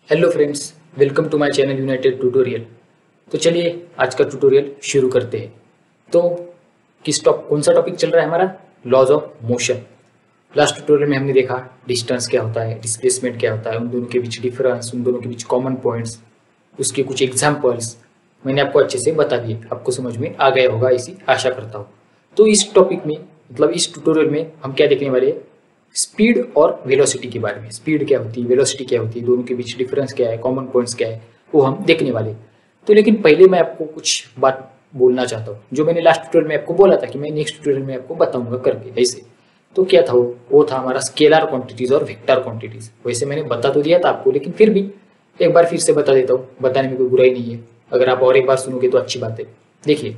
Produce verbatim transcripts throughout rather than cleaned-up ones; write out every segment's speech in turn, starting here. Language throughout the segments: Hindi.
Hello friends, welcome to my channel United tutorial. तो चलिए आज का ट्यूटोरियल शुरू करते हैं। तो किस टॉप कौन सा टॉपिक चल रहा है हमारा? Laws of motion. Last tutorial में हमने देखा डिस्टेंस क्या होता है, डिस्प्लेसमेंट क्या होता है, उन दोनों के बीच डिफरेंस, उन दोनों के बीच कॉमन पॉइंट्स, उसके कुछ एग्जाम्पल्स मैंने आपको अच्छे से बता दिए। आपको समझ में आ गया होगा ऐसी आशा करता हूँ। तो इस टॉपिक में मतलब इस ट्यूटोरियल में हम क्या देखने वाले हैं? स्पीड और वेलोसिटी के बारे में। स्पीड क्या होती है, वेलोसिटी क्या होती है, दोनों के बीच डिफरेंस क्या है, कॉमन पॉइंट्स क्या है, वो हम देखने वाले। तो लेकिन पहले मैं आपको कुछ बात बोलना चाहता हूँ जो मैंने लास्ट ट्यूटोरियल में आपको बोला था कि मैं नेक्स्ट ट्यूटोरियल में आपको बताऊंगा करके ऐसे। तो क्या था वो वो था हमारा स्केलर क्वांटिटीज और वेक्टर क्वांटिटीज। वैसे मैंने बता तो दिया था आपको, लेकिन फिर भी एक बार फिर से बता देता हूँ। बताने में कोई बुराई नहीं है, अगर आप और एक बार सुनोगे तो अच्छी बात है। देखिए,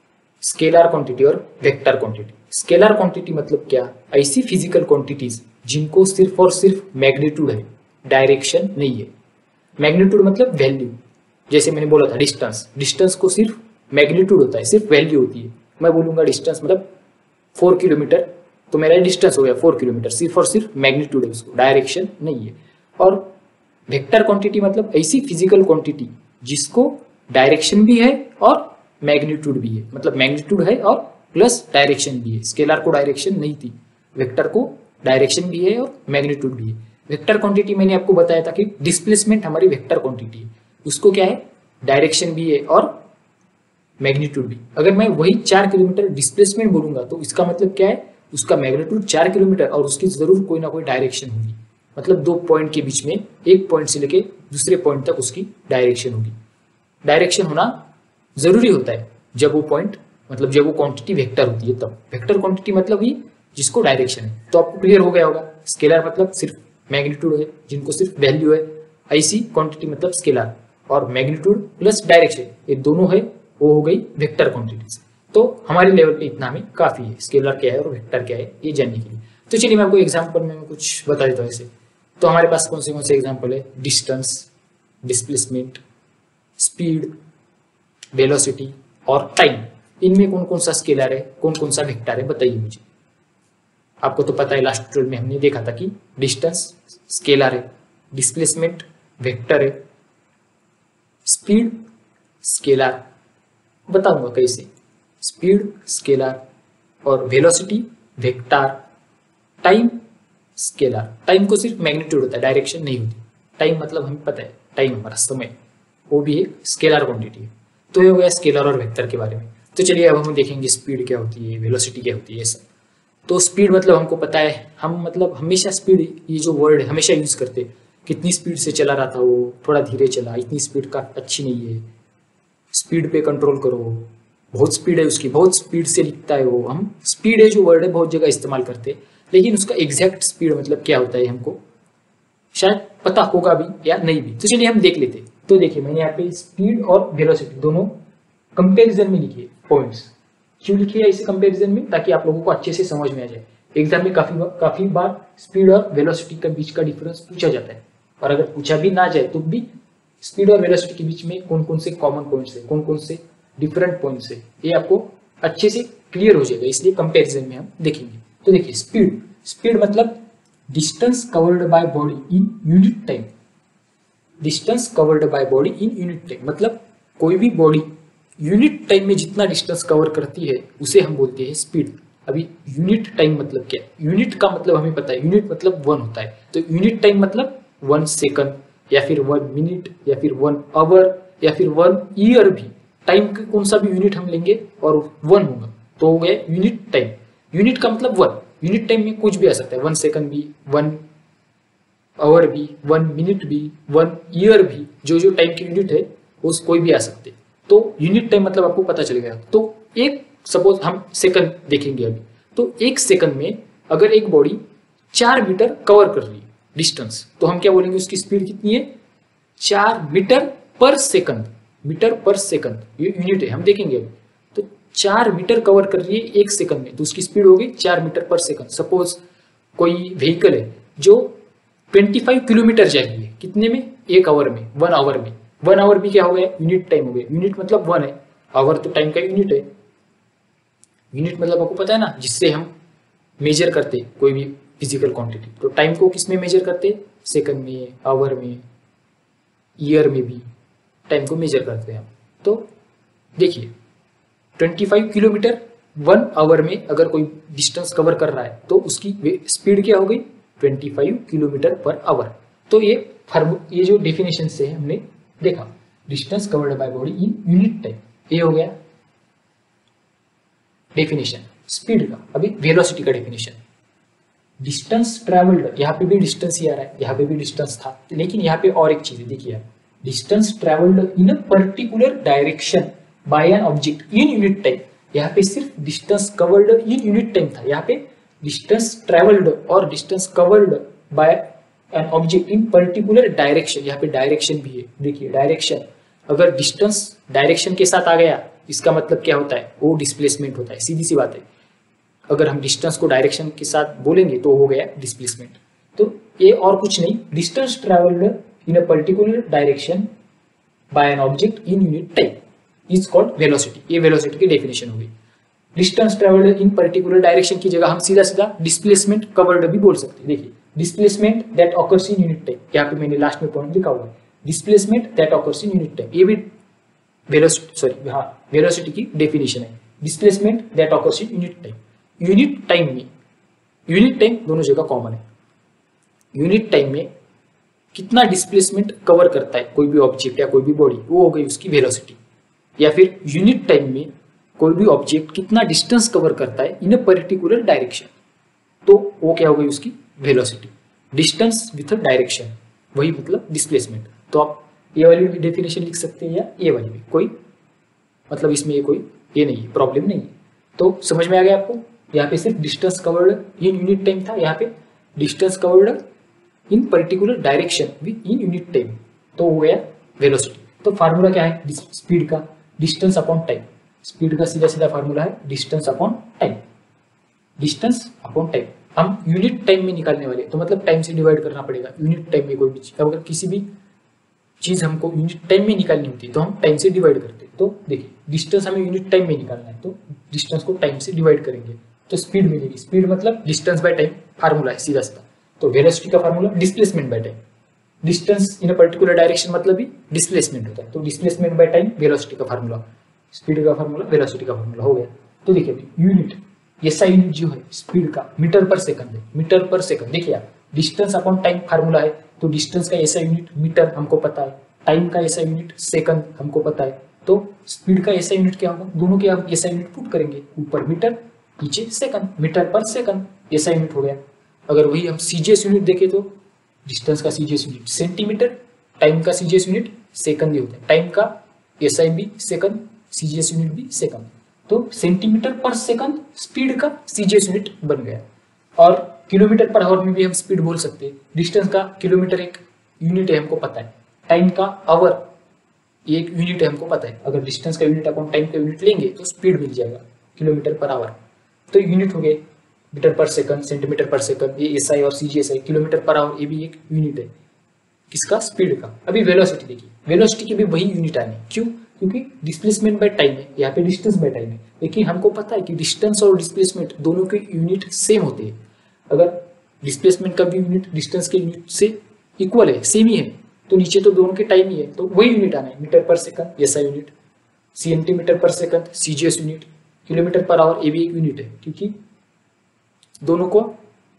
स्केलर क्वांटिटी और वेक्टर क्वांटिटी। स्केलर क्वांटिटी मतलब क्या? ऐसी फिजिकल क्वांटिटीज जिनको सिर्फ और सिर्फ मैग्नीट्यूड है, डायरेक्शन नहीं है। मैग्नीट्यूड मतलब वैल्यू। जैसे मैंने बोला था डिस्टेंस, डिस्टेंस को सिर्फ मैग्नीट्यूड होता है, सिर्फ वैल्यू होती है। मैं बोलूंगा डिस्टेंस मतलब फोर किलोमीटर, तो मेरा डिस्टेंस हो गया फोर किलोमीटर, सिर्फ और सिर्फ मैग्नीट्यूड है, उसको डायरेक्शन नहीं है। और वेक्टर क्वांटिटी मतलब ऐसी फिजिकल क्वांटिटी जिसको डायरेक्शन भी है और मैग्नीट्यूड भी है। मतलब मैग्नीट्यूड है और प्लस डायरेक्शन भी है। स्केलर को डायरेक्शन नहीं थी, वेक्टर को डायरेक्शन भी है और मैग्नीट्यूड भी है। वेक्टर क्वांटिटी मैंने आपको बताया था कि डिस्प्लेसमेंट हमारी वेक्टर क्वांटिटी है, उसको क्या है? डायरेक्शन भी है और मैग्नीट्यूड भी। अगर मैं वही चार किलोमीटर डिस्प्लेसमेंट बोलूंगा तो इसका मतलब क्या है? उसका मैग्नीट्यूड चार किलोमीटर और उसकी जरूर कोई ना कोई डायरेक्शन होगी। मतलब दो पॉइंट के बीच में, एक पॉइंट से लेके दूसरे पॉइंट तक उसकी डायरेक्शन होगी। डायरेक्शन होना जरूरी होता है जब वो पॉइंट मतलब जब वो क्वांटिटी वेक्टर होती है तब। वेक्टर क्वांटिटी मतलब ही जिसको डायरेक्शन है। तो आपको क्लियर हो गया होगा। स्केलर मतलब सिर्फ मैग्नीट्यूड है, जिनको सिर्फ वैल्यू है। ऐसी क्वांटिटी मतलब स्केलर, और मैग्नीट्यूड प्लस डायरेक्शन ये दोनों है, वो हो गई वेक्टर क्वांटिटीज। तो हमारे लेवल पे इतना हमें काफी है, स्केलर क्या है और वेक्टर क्या है ये जानने के लिए। तो चलिए मैं आपको एग्जाम्पल में कुछ बता देता हूँ ऐसे। तो हमारे पास कौन से कौन से एग्जाम्पल है? डिस्टेंस, डिस्प्लेसमेंट, स्पीड, वेलोसिटी और टाइम। इनमें कौन कौन सा स्केलर है, कौन कौन सा वेक्टर है, बताइए मुझे। आपको तो पता है लास्ट ट्यूटोरियल में हमने देखा था कि डिस्टेंस स्केलर है, डिस्प्लेसमेंट वेक्टर है, स्पीड स्केलर। बताऊंगा कैसे। स्पीड स्केलर और velocity vector, time scalar. Time को सिर्फ मैग्नीट्यूड होता है, डायरेक्शन नहीं होती। टाइम मतलब हमें पता है, टाइम हमारा समय, वो भी एक स्केलर क्वांटिटी है। तो ये हो गया स्केलर और वेक्टर के बारे में। तो चलिए अब हम देखेंगे स्पीड क्या होती है, वेलोसिटी क्या होती है, ये सब। तो स्पीड मतलब हमको पता है, हम मतलब हमेशा स्पीड ये जो वर्ड है हमेशा यूज करते हैं। कितनी स्पीड से चला रहा था वो, थोड़ा धीरे चला, इतनी स्पीड का अच्छी नहीं है, स्पीड पे कंट्रोल करो, बहुत स्पीड है उसकी, बहुत स्पीड से लिखता है वो। हम स्पीड है जो वर्ड है बहुत जगह इस्तेमाल करते हैं, लेकिन उसका एग्जैक्ट स्पीड मतलब क्या होता है हमको शायद पता होगा भी या नहीं भी। तो चलिए हम देख लेते हैं। तो देखिए मैंने यहाँ पे स्पीड और वेलोसिटी दोनों कंपैरिजन में लिखिए पॉइंट्स। क्यों लिखिए ऐसे कंपैरिजन में? ताकि आप लोगों को अच्छे से समझ में आ जाए। एग्जाम में काफी काफी बार स्पीड और वेलोसिटी के बीच का डिफरेंस पूछा जाता है, और अगर पूछा भी ना जाए तो भी स्पीड और वेलोसिटी के बीच में कौन कौन से कॉमन पॉइंट्स है, कौन कौन से डिफरेंट पॉइंट्स है, ये आपको अच्छे से क्लियर हो जाएगा। इसलिए कंपैरिजन में हम देखेंगे। तो देखिए स्पीड, स्पीड मतलब distance covered by body in unit time. Distance covered by body in unit time मतलब कोई भी बॉडी यूनिट टाइम में जितना डिस्टेंस कवर करती है उसे हम बोलते हैं स्पीड। अभी यूनिट टाइम मतलब क्या है? यूनिट का मतलब हमें पता है, यूनिट मतलब वन होता है। तो यूनिट टाइम मतलब वन सेकंड या फिर वन मिनट या फिर वन आवर या फिर वन ईयर भी। टाइम का कौन सा भी यूनिट हम लेंगे और वन होगा तो हो गया यूनिट टाइम। यूनिट का मतलब वन। यूनिट टाइम में कुछ भी आ सकता है, वन सेकंड भी, वन आवर भी, वन मिनट भी, वन ईयर भी। जो जो टाइम की यूनिट है वो कोई भी आ सकते। तो यूनिट टाइम मतलब आपको पता चल गया। तो एक सपोज हम सेकंड देखेंगे अभी। तो एक सेकंड में अगर एक बॉडी चार मीटर कवर कर रही है डिस्टेंस, तो हम क्या बोलेंगे उसकी स्पीड कितनी है? चार metre per second. Metre per second ये यूनिट है, हम देखेंगे अभी। तो चार मीटर कवर कर रही है एक सेकंड में, तो उसकी स्पीड होगी चार मीटर पर सेकंड। सपोज कोई व्हीकल है जो पच्चीस किलोमीटर जाएगी कितने में? एक आवर में, वन आवर में। वन आवर भी क्या हो गया? यूनिट टाइम हो गया। यूनिट मतलब वन है, आवर तो टाइम का यूनिट है। यूनिट मतलब आपको पता है ना, जिससे हम मेजर करते कोई भी फिजिकल क्वांटिटी। तो टाइम को किस में मेजर करते? सेकंड में, आवर में, ईयर में भी टाइम को मेजर करते हैं हम। तो देखिए पच्चीस किलोमीटर वन आवर में अगर कोई डिस्टेंस कवर कर रहा है तो उसकी स्पीड क्या हो गई, पच्चीस किलोमीटर पर आवर। तो ये फॉर्मू ये जो डेफिनेशन से हमने देखा distance covered by body in unit time, ये हो गया डेफिनेशन स्पीड का। अभी वेलोसिटी का डेफिनेशन, डिस्टेंस ट्रैवल्ड, यहाँ पे भी डिस्टेंस ही आ रहा है, यहाँ पे भी डिस्टेंस था, लेकिन यहाँ पे और एक चीज है, देखिए distance travelled in a particular direction by an object in unit time. यहाँ पे सिर्फ distance covered in unit time था, यहाँ पे डिस्टेंस ट्रैवल्ड और distance covered by an object in particular direction, यहाँ पे डायरेक्शन भी है। देखिए डायरेक्शन, अगर डिस्टेंस डायरेक्शन के साथ आ गया इसका मतलब क्या होता है, वो डिस्प्लेसमेंट होता है, सीधी सी बात है। अगर हम डिस्टेंस को डायरेक्शन के साथ बोलेंगे तो हो गया डिस्प्लेसमेंट। तो ये और कुछ नहीं, distance travelled in a particular direction by an object in unit time is called velocity. ये वेलोसिटी की डेफिनेशन होगी। Distance travelled in particular direction की जगह हम सीधा सीधा डिस्प्लेसमेंट कवर्ड भी बोल सकते हैं। देखिए displacement that occurs in unit time, यहाँ पे मैंने लास्ट में पॉइंट लिखा हुआ है, displacement that occurs in unit time, ये भी वेलोसिटी सॉरी हाँ वेलोसिटी की डेफिनेशन है, displacement that occurs in unit time. Unit time में, यूनिट टाइम दोनों जगह कॉमन है, यूनिट टाइम में कितना डिस्प्लेसमेंट कवर करता है कोई भी ऑब्जेक्ट या कोई भी बॉडी, वो हो गई उसकी वेलोसिटी। या फिर यूनिट टाइम में कोई भी ऑब्जेक्ट कितना डिस्टेंस कवर करता है इन अ पर्टिकुलर डायरेक्शन, तो वो क्या हो गई उसकी velocity. Distance with a direction, वही मतलब डिस्प्लेसमेंट। तो आप ये वाली भी डेफिनेशन लिख सकते हैं या ये वाली भी, कोई मतलब इसमें ये कोई ये नहीं है, प्रॉब्लम नहीं है। तो समझ में आ गया आपको, यहाँ पे सिर्फ distance covered in unit time था, यहाँ पे distance covered in particular direction with in unit time, तो हो गया वेलोसिटी। तो फार्मूला क्या है स्पीड का, डिस्टेंस अपॉन टाइम। स्पीड का सीधा सीधा फार्मूला है distance upon time, distance upon time. हम यूनिट टाइम में निकालने वाले, तो मतलब टाइम से डिवाइड करना पड़ेगा यूनिट टाइम में। कोई भी चीज अगर किसी भी चीज हमको यूनिट टाइम में निकालनी होती है तो हम टाइम से डिवाइड करते हैं। तो देखिए डिस्टेंस हमें यूनिट टाइम में निकालना है, तो डिस्टेंस को टाइम से डिवाइड करेंगे तो स्पीड मिलेगी। स्पीड मतलब डिस्टेंस बाय टाइम फार्मूला है सीधा सीधा। तो वेलोसिटी का formula displacement by time, distance in a particular direction मतलब भी डिस्प्लेसमेंट होता है, तो डिस्प्लेसमेंट बाय टाइम वेलोसिटी का फार्मूला, स्पीड का फार्मूला वेलोसिटी का फार्मूला हो गया। तो देखिए यूनिट, एसआई यूनिट जो है स्पीड का मीटर पर सेकंड है, मीटर पर सेकंड। देखिए आप डिस्टेंस अपॉन टाइम फार्मूला है, तो डिस्टेंस का एसआई यूनिट मीटर हमको पता है, टाइम का एसआई यूनिट सेकंड हमको पता है, तो स्पीड का एसआई यूनिट क्या होगा, दोनों के हम एसआई यूनिट पुट करेंगे, ऊपर मीटर नीचे second, metre per second SI unit हो गया। अगर वही हम सीजीएस यूनिट देखें तो डिस्टेंस का सीजीएस यूनिट सेंटीमीटर, टाइम का सीजीएस यूनिट सेकंड ही होता है, टाइम का एसआई भी सेकंड, सीजीएस यूनिट भी सेकंड, तो सेंटीमीटर पर सेकंड स्पीड का सीजीएस यूनिट बन गया। और किलोमीटर पर आवर में भी हम स्पीड बोल सकते हैं। डिस्टेंस का किलोमीटर एक यूनिट है हमको पता है, टाइम का आवर ये एक यूनिट है हमको पता है। अगर डिस्टेंस का यूनिट अपन टाइम का यूनिट लेंगे तो स्पीड मिल जाएगा किलोमीटर पर आवर। तो यूनिट हो गए metre per second, centimetre per second, ये एसआई और सीजीएसआई, किलोमीटर पर आवर ये भी एक यूनिट है किसका, स्पीड का। अभी वेलोसिटी देखिए, वेलोसिटी की भी वही यूनिट आनी, क्यों, क्योंकि डिस्प्लेसमेंट बाय टाइम है, यहाँ पे डिस्टेंस बाय टाइम है, लेकिन हमको पता है कि डिस्टेंस और डिस्प्लेसमेंट दोनों के यूनिट सेम होते हैं। अगर डिस्प्लेसमेंट का भी यूनिट डिस्टेंस के यूनिट से इक्वल है, सेम ही है, तो नीचे तो दोनों के टाइम ही है, तो वही यूनिट आना है, metre per second SI unit, centimetre per second CGS unit, kilometre per hour ये भी एक यूनिट है, क्योंकि दोनों को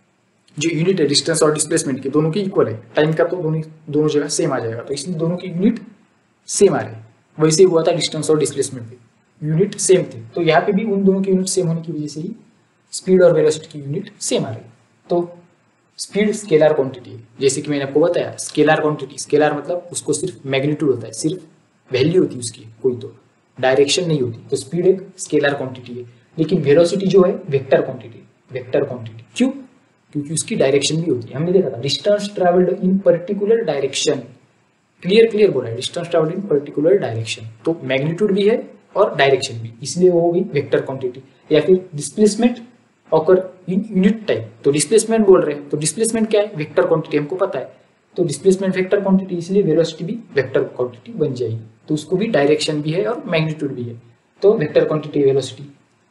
जो यूनिट है डिस्टेंस और डिस्प्लेसमेंट के दोनों की इक्वल है, टाइम का तो दोनों दोनों जगह सेम आ जाएगा, तो इसलिए दोनों की यूनिट सेम आ रहे हैं। वैसे ही हुआ था डिस्टेंस और डिस्प्लेसमेंट पे, यूनिट सेम थे, तो यहाँ पे भी उन दोनों की यूनिट सेम होने की वजह से ही स्पीड और वेलोसिटी की यूनिट सेम आ रही है। तो स्पीड स्केलर क्वांटिटी है, जैसे कि मैंने आपको बताया स्केलर क्वांटिटी, स्केलर मतलब उसको सिर्फ मैग्नीट्यूड होता है, सिर्फ वैल्यू होती है उसकी, कोई तो डायरेक्शन नहीं होती, तो स्पीड एक स्केलर क्वांटिटी है। लेकिन वेलोसिटी जो है वेक्टर क्वांटिटी, वेक्टर क्वांटिटी क्यों, क्योंकि उसकी डायरेक्शन भी होती है। हमने देखा था distance travelled in particular direction, clear clear बोला है distance travelled in particular direction, तो मैग्नीट्यूड भी है और डायरेक्शन भी, इसलिए वो होगी वेक्टर क्वांटिटी। या फिर displacement occur in unit time, तो डिस्प्लेसमेंट बोल रहे हैं, तो डिस्प्लेसमेंट क्या है, वेक्टर क्वांटिटी हमको पता है, तो डिस्प्लेसमेंट वेक्टर क्वांटिटी, इसलिए वेलोसिटी भी वेक्टर क्वांटिटी बन जाएगी, तो उसको भी डायरेक्शन भी है और मैग्नीट्यूड भी है, तो वेक्टर क्वांटिटी वेलोसिटी।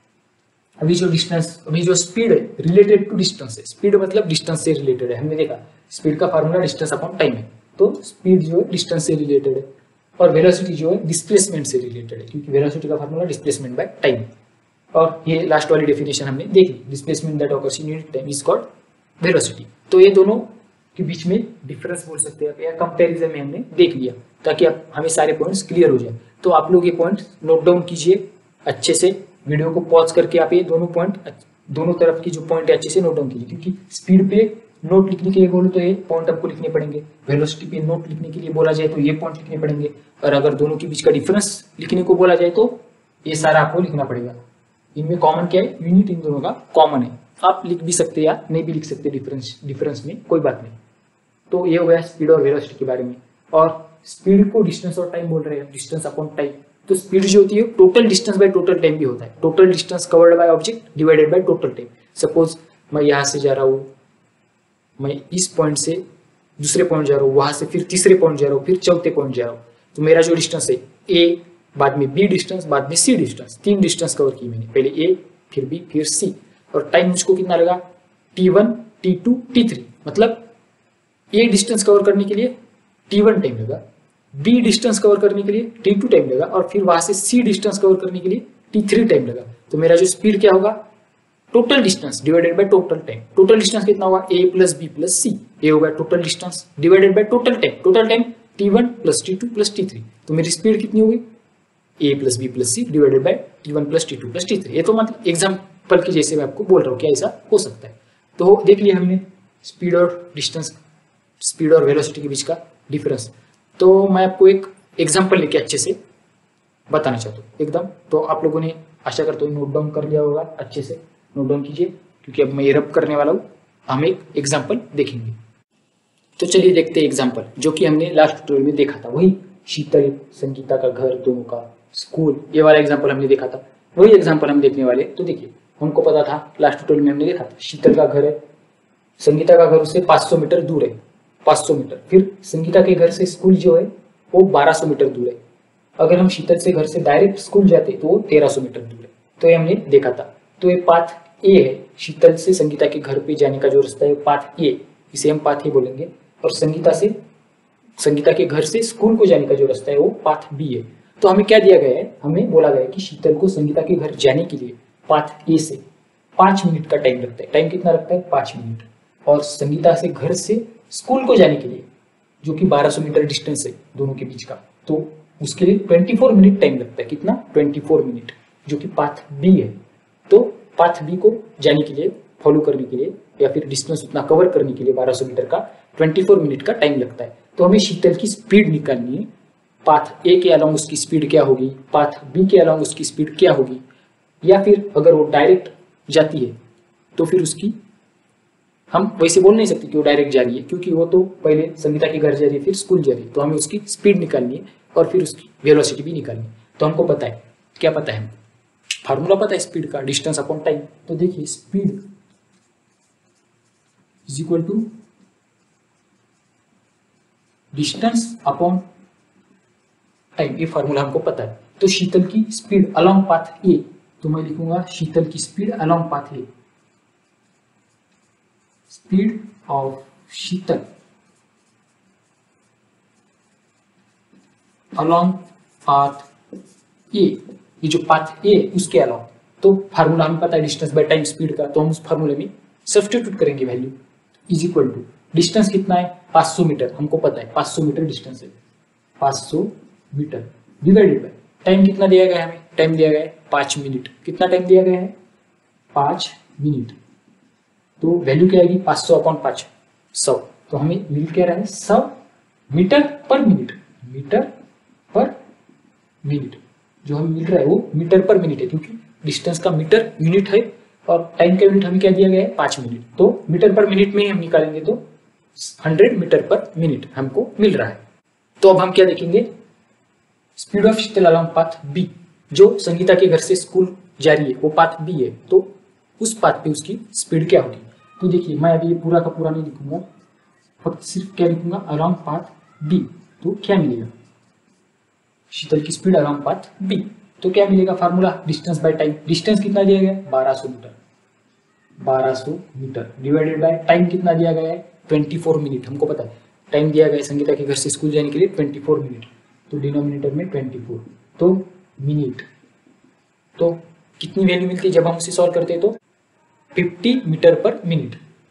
अभी जो डिस्टेंस, अभी जो स्पीड है रिलेटेड टू डिस्टेंस है, स्पीड मतलब डिस्टेंस से रिलेटेड है। हमने देखा स्पीड का फार्मूला डिस्टेंस अपॉन टाइम है, तो स्पीड जो है डिस्टेंस से रिलेटेड है और वेलोसिटी जो है डिस्प्लेसमेंट से रिलेटेड है, क्योंकि वेलोसिटी का फार्मूला डिस्प्लेसमेंट बाय टाइम। और ये लास्ट वाली डेफिनेशन हमने देख ली, displacement that occurs in unit time is called velocity. तो ये दोनों के बीच में डिफरेंस बोल सकते हैं या कंपैरिजन में हमने देख लिया, ताकि आप हमें सारे पॉइंट्स क्लियर हो जाए। तो आप लोग ये पॉइंट नोट डाउन कीजिए अच्छे से, वीडियो को पॉज करके आप ये दोनों पॉइंट, दोनों तरफ की जो पॉइंट है अच्छे से नोट डाउन कीजिए, क्योंकि स्पीड पे नोट लिखने के लिए बोलो तो ये पॉइंट आपको लिखने पड़ेंगे, वेलोसिटी पे नोट लिखने के लिए बोला जाए तो ये पॉइंट लिखने पड़ेंगे, और अगर दोनों के बीच का डिफरेंस लिखने को बोला जाए तो ये सारा आपको लिखना पड़ेगा। इनमें कॉमन क्या है, यूनिट इन दोनों का कॉमन है। आप लिख भी सकते या नहीं भी लिख सकते डिफरेंस, डिफरेंस में कोई बात नहीं। तो ये हो गया स्पीड और वेलोसिटी के बारे में। और स्पीड को डिस्टेंस और टाइम बोल रहे हैं, डिस्टेंस अपॉन टाइम। तो स्पीड जो होती है total distance by total time भी होता है, total distance covered by object divided by total time. Suppose मैं यहाँ से जा रहा हूँ, मैं इस पॉइंट से दूसरे पॉइंट जा रहा हूँ, वहां से फिर तीसरे पॉइंट जा रहा हूँ, फिर चौथे पॉइंट जा रहा हूँ, तो मेरा जो डिस्टेंस है ए, बाद में बी डिस्टेंस, बाद में सी डिस्टेंस, तीन डिस्टेंस कवर की मैंने, पहले ए फिर बी फिर सी। और टाइम मुझको कितना लगा, T one T two T three, मतलब ए डिस्टेंस कवर करने के लिए टी वन टाइम लगा, बी डिस्टेंस कवर करने के लिए टी टू टाइम लगा, और फिर वहां से सी डिस्टेंस कवर करने के लिए टी थ्री टाइम लगा। तो मेरा जो स्पीड क्या होगा, total distance divided by total time. Total distance कितना होगा, A plus B plus C, ये होगा total distance divided by total time. Total time T one plus T two plus T three, तो मेरी स्पीड कितनी होगी, A plus B plus C divided by T one plus T two plus T three. ये तो मतलब एग्जाम्पल की जैसे मैं आपको बोल रहा हूँ, क्या ऐसा हो सकता है। तो देख लिया हमने स्पीड और डिस्टेंस, स्पीड और वेलोसिटी के बीच का डिफरेंस। तो मैं आपको एक एग्जांपल लेके अच्छे से बताना चाहता हूँ एकदम। तो आप लोगों ने आशा करता हूँ नोट डाउन कर लिया होगा, अच्छे से नोट डाउन कीजिए, क्योंकि अब मैं ये रब करने वाला हूँ। हम एक एग्जांपल देखेंगे। तो चलिए देखते हैं एग्जांपल, जो कि हमने लास्ट ट्यूटोरियल में देखा था, वही शीतल संगीता का घर, दोनों का स्कूल, ये वाला एग्जाम्पल हमने देखा था, वही एग्जाम्पल हम देखने वाले। तो देखिए, हमको पता था लास्ट ट्यूटोरियल में हमने देखा था शीतल का घर है, संगीता का घर उससे पाँच सौ मीटर दूर है, पाँच सौ मीटर। फिर संगीता के घर से स्कूल जो है वो बारह सौ मीटर दूर है। अगर हम शीतल से घर से डायरेक्ट स्कूल जाते तो वो तेरह सौ मीटर दूर है। तो ये हमने देखा था। तो ये पाथ ए है, शीतल से संगीता के घर पे जाने का जो रास्ता है पाथ ए, इसे हम पाथ ए बोलेंगे। और संगीता से संगीता के घर से स्कूल को जाने का जो रास्ता है वो पाथ बी है। तो हमें क्या दिया गया है, हमें बोला गया है कि शीतल को संगीता के घर जाने के लिए पाथ ए से पाँच मिनट का टाइम लगता है। टाइम कितना लगता है, पाँच मिनट। और संगीता से घर से स्कूल को जाने के लिए, जो कि बारह सौ मीटर डिस्टेंस है दोनों के बीच का, तो उसके लिए चौबीस मिनट टाइम लगता है। कितना, चौबीस मिनट, जो कि पाथ बी है। तो पाथ बी को जाने के लिए, फॉलो करने के लिए, या फिर डिस्टेंस उतना कवर करने के लिए बारह सौ मीटर का चौबीस मिनट का टाइम लगता है। तो हमें शीतल की स्पीड निकालनी है। पाथ ए के अलोंग उसकी स्पीड क्या होगी, पाथ बी के अलोंग उसकी स्पीड क्या होगी, या फिर अगर वो डायरेक्ट जाती है तो फिर उसकी, हम वैसे बोल नहीं सकते कि वो डायरेक्ट जा रही है, क्योंकि वो तो पहले संगीता के घर जा रही है फिर स्कूल जा रही है। तो हमें उसकी स्पीड निकालनी है और फिर उसकी वेलोसिटी भी निकालनी है। तो हमको पता है, क्या पता है, हमको फार्मूला पता है स्पीड का, डिस्टेंस अपॉन टाइम। तो देखिए, speed is equal to distance upon time, ये फार्मूला हमको पता है। तो शीतल की स्पीड अलोंग पाथ ए, तो मैं लिखूंगा शीतल की speed along path A, speed of Sheetal along path A, ये जो पाथ ए उसके अलोंग। तो फार्मूला हमें पता है डिस्टेंस बाय टाइम स्पीड का, तो हम उस फार्मूले में सब्स्टिट्यूट करेंगे value, is equal to distance कितना है, पाँच सौ मीटर, हमको पता है पाँच सौ मीटर डिस्टेंस है, पाँच सौ मीटर डिवाइडेड बाय टाइम कितना दिया गया है, हमें टाइम दिया गया है पाँच मिनट। कितना टाइम दिया गया है, पाँच मिनट। तो वैल्यू क्या आएगी, पाँच सौ अपॉन पाँच, सौ। तो हमें मिल क्या रहा है, सौ metre per minute, metre per minute जो हमें मिल रहा है वो मीटर पर मिनट है, क्योंकि डिस्टेंस का मीटर यूनिट है और टाइम का यूनिट हमें क्या दिया गया है, पाँच मिनट। तो मीटर पर मिनट में ही हम निकालेंगे तो हंड्रेड मीटर पर मिनट हमको मिल रहा है। तो अब हम क्या देखेंगे, speed of Sheetal along path B, जो संगीता के घर से स्कूल जा रही है वो पाथ बी है, तो उस पाथ पे उसकी स्पीड क्या होगी। तो देखिए, मैं अभी ये पूरा का पूरा नहीं लिखूंगा, फक्त सिर्फ क्या लिखूंगा, अलोंग पाथ बी। तो क्या मिलेगा, शीतल की स्पीड अलोंग पाथ बी, तो क्या मिलेगा, formula distance by time. Distance कितना दिया गया है, बारह सौ मीटर, बारह सौ मीटर डिवाइडेड बाय टाइम कितना दिया गया है, चौबीस मिनट, हमको पता है टाइम दिया गया है संगीता के घर से स्कूल जाने के लिए ट्वेंटी फोर मिनट, तो डिनोमिनेटर में ट्वेंटी फोर, तो मिनट, तो कितनी वैल्यू मिलती है जब हम उसे सॉल्व करते हैं, तो fifty metre per minute,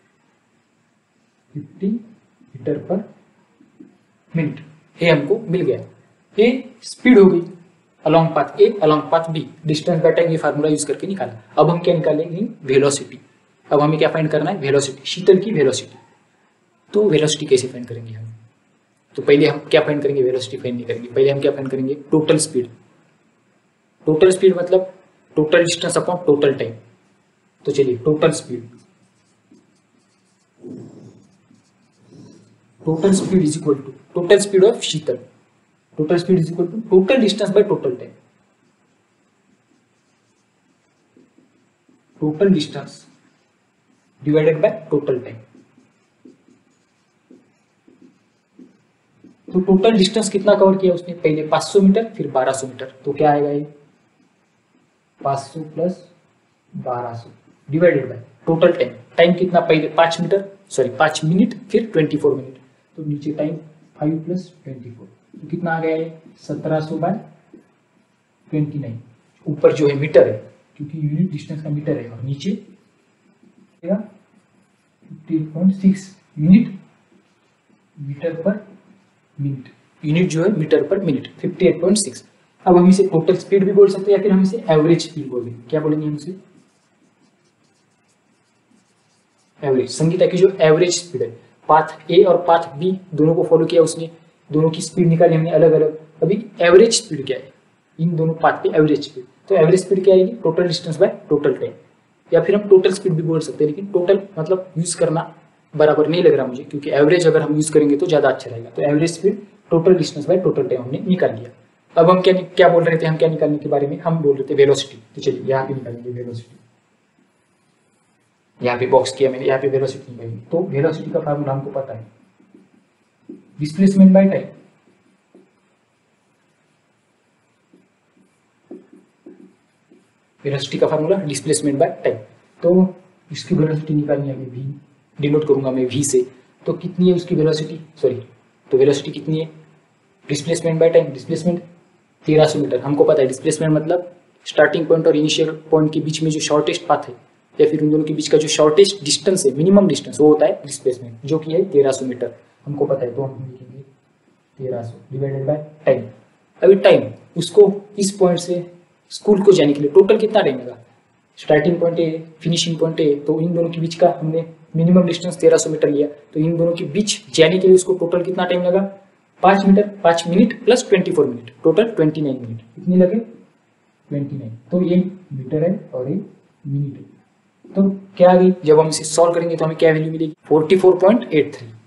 fifty metre per minute ये हमको मिल गया। ये स्पीड हो गई along path A along path B, distance by time ये फार्मूला यूज करके निकाला। अब हम क्या निकालेंगे, वेलोसिटी। अब हमें क्या फाइंड करना है, वेलोसिटी, शीतल की वेलोसिटी। तो वेलोसिटी कैसे फाइंड करेंगे हम, तो पहले हम क्या फाइंड करेंगे, वेलोसिटी फाइंड नहीं करेंगे, पहले हम क्या फाइंड करेंगे, टोटल स्पीड। टोटल स्पीड मतलब total distance upon total time. तो चलिए total speed, total speed is equal to total speed of Sheetal, total speed is equal to total distance by total time, total distance divided by total time. तो टोटल डिस्टेंस कितना कवर किया उसने, पहले पाँच सौ मीटर फिर बारह सौ मीटर, तो क्या आएगा ये पाँच सौ प्लस बारह सौ divided by total time. Time कितना, पहले पाँच मीटर सॉरी पाँच मिनट फिर ट्वेंटी फोर मिनट, तो नीचे time five plus twenty four, तो कितना आ गया है सत्रह सौ बाय ट्वेंटी नाइन। ऊपर जो है मीटर है क्योंकि यूनिट डिस्टेंस का मीटर है, और नीचे fifty eight point six unit metre per minute, unit जो है metre per minute fifty eight point six. अब हम इसे टोटल स्पीड भी बोल सकते हैं या फिर हम इसे एवरेज स्पीड बोलेंगे, क्या बोलेंगे हम इसे, एवरेज। संगीता की जो एवरेज स्पीड है, पाथ ए और पाथ बी दोनों को फॉलो किया उसने, दोनों की स्पीड निकाली हमने अलग अलग। अभी एवरेज स्पीड क्या है, इन दोनों पाथ की एवरेज स्पीड, तो एवरेज स्पीड क्या आएगी, total distance by total time, या फिर हम टोटल स्पीड भी बोल सकते हैं, लेकिन टोटल मतलब यूज करना बराबर नहीं लग रहा मुझे, क्योंकि एवरेज अगर हम यूज करेंगे तो ज्यादा अच्छा रहेगा। तो average speed total distance by total time हमने निकाल लिया। अब हम क्या क्या बोल रहे थे, हम क्या निकालने के बारे में, हम बोल रहे थे वेलोसिटी। तो चलिए यहाँ पे निकालेंगे वेलोसिटी, यहाँ पे बॉक्स किया मैंने, यहाँ पे वेलोसिटी निकालेंगे। तो वेलोसिटी का फार्मूला हमको पता है, डिस्प्लेसमेंट बाय टाइम, वेलोसिटी का फार्मूला डिस्प्लेसमेंट बाय टाइम। तो इसकी वेलोसिटी निकालनी है, वी डिनोट करूंगा मैं वी से। तो कितनी है उसकी वेलोसिटी, सॉरी तो वेलोसिटी कितनी है, डिस्प्लेसमेंट बाय टाइम, डिस्प्लेसमेंट तेरह सौ मीटर। हमको पता है डिस्प्लेसमेंट मतलब स्टार्टिंग पॉइंट और इनिशियल पॉइंट के बीच में जो शॉर्टेस्ट पाथ है, या फिर उन दोनों के बीच का जो शॉर्टेस्ट डिस्टेंस है, मिनिमम डिस्टेंस, वो होता है डिस्प्लेसमेंट, जो कि है तेरह सौ मीटर, हमको पता है। तो हम लिखेंगे तेरह सौ डिवाइडेड बाय टाइम। अभी टाइम उसको इस पॉइंट से स्कूल को जाने के लिए टोटल कितना टाइम लगा, स्टार्टिंग पॉइंट है फिनिशिंग पॉइंट है, तो इन दोनों के बीच का हमने मिनिमम डिस्टेंस तेरह सौ मीटर लिया, तो इन दोनों के बीच जाने के लिए उसको टोटल कितना टाइम लगा, पाँच मीटर पाँच minute plus twenty four minute, total twenty nine minute. कितनी लगे, ट्वेंटी नाइन। तो ये मीटर है और ये मिनट है। तो क्या आ गई, जब हम इसे सॉल्व करेंगे तो हमें क्या वैल्यू मिलेगी, forty four point eight three.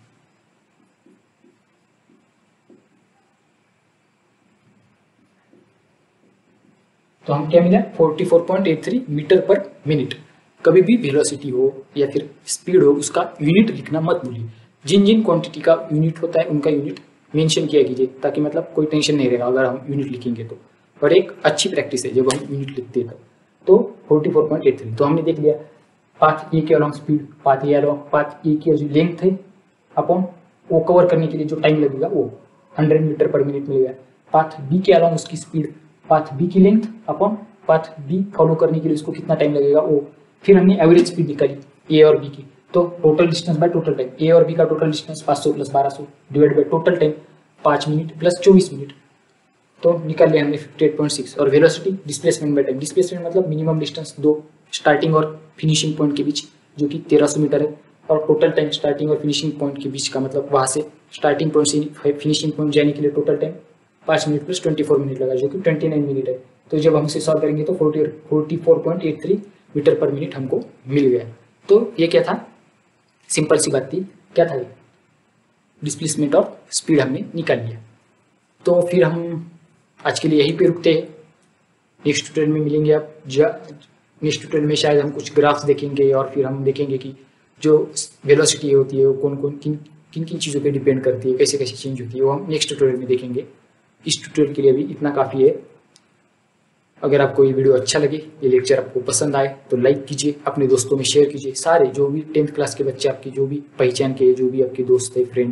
तो हम क्या मिला, forty four point eight three metre per minute. कभी भी वेलोसिटी हो या फिर स्पीड हो, उसका यूनिट लिखना मत भूलिए। जिन जिन क्वांटिटी का यूनिट होता है उनका यूनिट मेंशन किया कीजिए, ताकि मतलब कोई टेंशन नहीं रहेगा अगर हम यूनिट लिखेंगे तो। और एक अच्छी प्रैक्टिस है जब हम यूनिट लिखते हैं तो forty four point eight three. तो हमने देख लिया पाथ ए के along speed, path A along path A की जो लेंथ है अपॉन वो कवर करने के लिए जो टाइम लगेगा वो हंड्रेड मीटर पर मिनट मिलेगा। पाथ बी के अलॉन्ग उसकी स्पीड, पाथ बी की length upon path B follow करने के लिए उसको कितना टाइम लगेगा वो। फिर हमने एवरेज स्पीड निकाली ए और बी की, तो total distance by total time, A और बी का टोटल डिस्टेंस पाँच सौ प्लस बारह सौ डिवाइड बाय टोटल टाइम पाँच मिनट प्लस चौबीस मिनट, तो निकाल लिया हमने फिफ्टी एट पॉइंट सिक्स। और velocity displacement by time, displacement मतलब मिनिमम डिस्टेंस दो स्टार्टिंग और फिनिशिंग पॉइंट के बीच, जो कि तेरह सौ मीटर है, और टोटल टाइम स्टार्टिंग और फिनिशिंग पॉइंट के बीच का, मतलब वहाँ से स्टार्टिंग पॉइंट से फिनिशिंग पॉइंट जाने के लिए टोटल टाइम पाँच minute plus twenty four minute लगा, जो कि ट्वेंटी नाइन मिनट है। तो जब हम इसे सॉल्व करेंगे तो forty forty four point eight three metre per minute हमको मिल गया। तो ये क्या था, सिंपल सी बात थी, क्या था ये, डिस्प्लेसमेंट और स्पीड हमने निकाल लिया। तो फिर हम आज के लिए यहीं पे रुकते हैं, नेक्स्ट ट्यूटोरियल में मिलेंगे। आप नेक्स्ट ट्यूटोरियल में शायद हम कुछ ग्राफ्स देखेंगे, और फिर हम देखेंगे कि जो वेलोसिटी होती है वो कौन कौन किन किन किन चीज़ों पे डिपेंड करती है, कैसे कैसे चेंज होती है, वो हम नेक्स्ट ट्यूटोरियल में देखेंगे। इस ट्यूटोरियल के लिए भी इतना काफ़ी है। अगर आपको ये वीडियो अच्छा लगे, ये लेक्चर आपको पसंद आए, तो लाइक कीजिए, अपने दोस्तों में शेयर कीजिए। सारे जो भी टेंथ क्लास के बच्चे आपकी जो भी पहचान के, जो भी आपके दोस्त है, फ्रेंड है,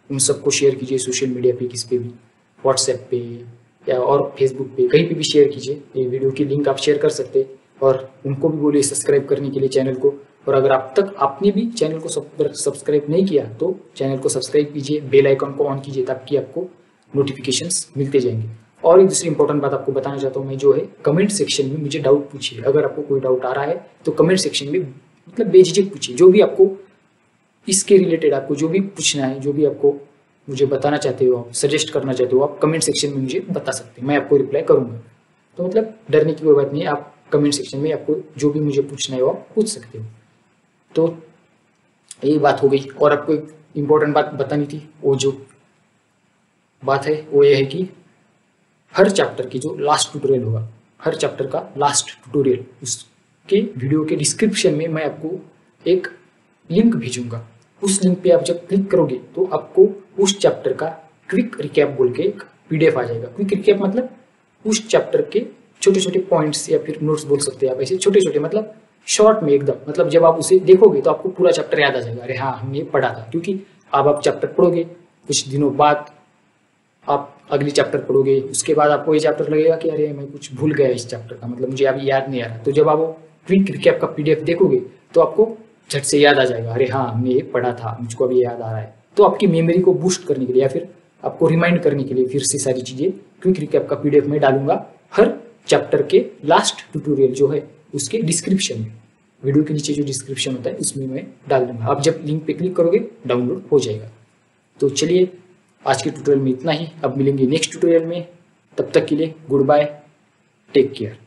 उन सबको शेयर कीजिए सोशल मीडिया पे, किस पे भी, व्हाट्सएप पे या और फेसबुक पे, कहीं पे भी शेयर कीजिए। ये वीडियो की लिंक आप शेयर कर सकते हैं और उनको भी बोलिए सब्सक्राइब करने के लिए चैनल को। और अगर अब तक आपने भी चैनल को सब्सक्राइब नहीं किया तो चैनल को सब्सक्राइब कीजिए, बेल आइकन को ऑन कीजिए ताकि आपको नोटिफिकेशंस मिलते जाएंगे। और एक दूसरी इंपॉर्टेंट बात आपको बताना चाहता हूँ मैं, जो है कमेंट सेक्शन में मुझे डाउट पूछिए। अगर आपको कोई डाउट आ रहा है तो कमेंट सेक्शन में मतलब बेझिझक पूछिए। जो भी आपको इसके रिलेटेड आपको जो भी पूछना है, जो भी आपको मुझे बताना चाहते हो, आप सजेस्ट करना चाहते हो, आप कमेंट सेक्शन में मुझे बता सकते हैं, मैं आपको रिप्लाई करूंगा। तो मतलब डरने की कोई बात नहीं है, आप कमेंट सेक्शन में आपको जो भी मुझे पूछना है वो आप पूछ सकते हो। तो यही बात हो गई। और आपको एक इम्पोर्टेंट बात बतानी थी, वो जो बात है वो ये है कि हर चैप्टर की जो लास्ट ट्यूटोरियल होगा, हर चैप्टर का लास्ट ट्यूटोरियल, उसके वीडियो के डिस्क्रिप्शन में मैं आपको एक लिंक भेजूंगा। उस लिंक पे आप जब क्लिक करोगे तो आपको उस चैप्टर का क्विक रिकैप बोल के एक पीडीएफ आ जाएगा। क्विक रिकैप मतलब उस चैप्टर के छोटे छोटे पॉइंट्स या फिर नोट्स बोल सकते हैं आप, ऐसे छोटे छोटे मतलब शॉर्ट में एकदम, मतलब जब आप उसे देखोगे तो आपको पूरा चैप्टर याद आ जाएगा, अरे हाँ हमने ये पढ़ा था। क्योंकि अब आप चैप्टर पढ़ोगे, कुछ दिनों बाद आप अगली चैप्टर पढ़ोगे, उसके बाद आपको ये चैप्टर लगेगा कि अरे मैं कुछ भूल गया इस चैप्टर का, मतलब मुझे अभी याद नहीं आ रहा। तो जब आप वो क्विक रिकैप का पीडीएफ देखोगे तो आपको झट से याद आ जाएगा, अरे हाँ हमने ये पढ़ा था, मुझको अभी याद आ रहा है। तो आपकी मेमोरी को बूस्ट करने के लिए या फिर आपको रिमाइंड करने के लिए फिर से सारी चीजें क्विक रिकैप का पीडीएफ में डालूंगा हर चैप्टर के लास्ट ट्यूटोरियल जो है उसके डिस्क्रिप्शन में, वीडियो के नीचे जो डिस्क्रिप्शन होता है उसमें मैं डाल दूंगा। आप जब लिंक पे क्लिक करोगे डाउनलोड हो जाएगा। तो चलिए आज के ट्यूटोरियल में इतना ही, अब मिलेंगे नेक्स्ट ट्यूटोरियल में, तब तक के लिए गुड बाय, टेक केयर।